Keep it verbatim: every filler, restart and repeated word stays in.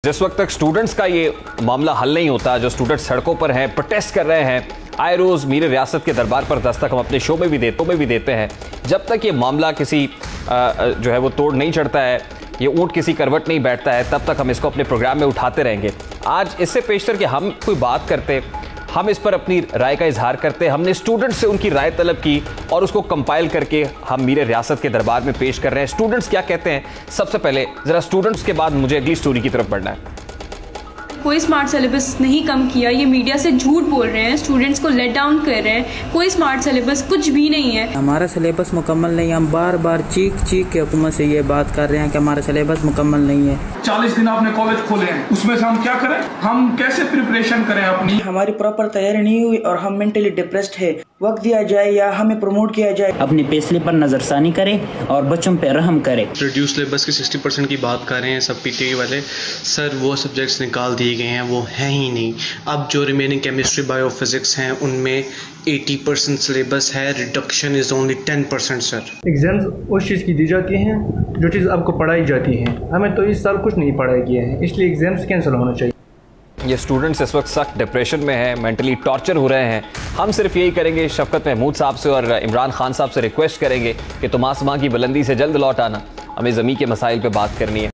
जिस वक्त तक स्टूडेंट्स का ये मामला हल नहीं होता, जो स्टूडेंट सड़कों पर हैं, प्रोटेस्ट कर रहे हैं, आए रोज मीर रियासत के दरबार पर दस्तक हम अपने शो में भी देते में भी देते हैं, जब तक ये मामला किसी जो है वो तोड़ नहीं चढ़ता है, ये ऊँट किसी करवट नहीं बैठता है, तब तक हम इसको अपने प्रोग्राम में उठाते रहेंगे। आज इससे पेशतर कि हम कोई बात करते, हम इस पर अपनी राय का इजहार करते, हमने स्टूडेंट्स से उनकी राय तलब की और उसको कंपाइल करके हम मीर रियासत के दरबार में पेश कर रहे हैं। स्टूडेंट्स क्या कहते हैं, सबसे पहले ज़रा स्टूडेंट्स के बाद मुझे अगली स्टोरी की तरफ बढ़ना है। कोई स्मार्ट सिलेबस नहीं कम किया, ये मीडिया से झूठ बोल रहे हैं, स्टूडेंट्स को लेट डाउन कर रहे हैं। कोई स्मार्ट सिलेबस कुछ भी नहीं है। हमारा सिलेबस मुकम्मल नहीं है। हम बार बार चीख चीख के हुकूमत से ये बात कर रहे हैं कि हमारा सिलेबस मुकम्मल नहीं है। चालीस दिन आपने कॉलेज खोले हैं, उसमें से हम क्या करें, हम कैसे प्रिपरेशन करें अपनी? हमारी प्रॉपर तैयारी नहीं हुई और हम मेंटली डिप्रेस्ड है। वक्त दिया जाए या हमें प्रमोट किया जाए। अपनी पेस्ले पर नजरसानी करें और बच्चों पे रहम करें। रिड्यूस सिलेबस की साठ परसेंट की बात कर रहे हैं सब पीटीआई वाले। सर वो सब्जेक्ट्स निकाल दिए गए हैं, वो हैं ही नहीं। अब जो रिमेनिंग केमिस्ट्री बायो फिजिक्स हैं उनमें अस्सी परसेंट सिलेबस है, reduction is only ten percent. Sir exams उस चीज़ की दी जाती हैं जो चीज़ आपको पढ़ाई जाती है, हमें तो इस साल कुछ नहीं पढ़ाया गया है, इसलिए एग्जाम्स कैंसिल होना चाहिए। ये स्टूडेंट्स इस वक्त सख्त डिप्रेशन में हैं, मेंटली टॉर्चर हो रहे हैं। हम सिर्फ यही करेंगे, शफकत महमूद साहब से और इमरान खान साहब से रिक्वेस्ट करेंगे कि तुम आसमां की बुलंदी से जल्द लौट आना, हमें ज़मीन के मसाइल पे बात करनी है।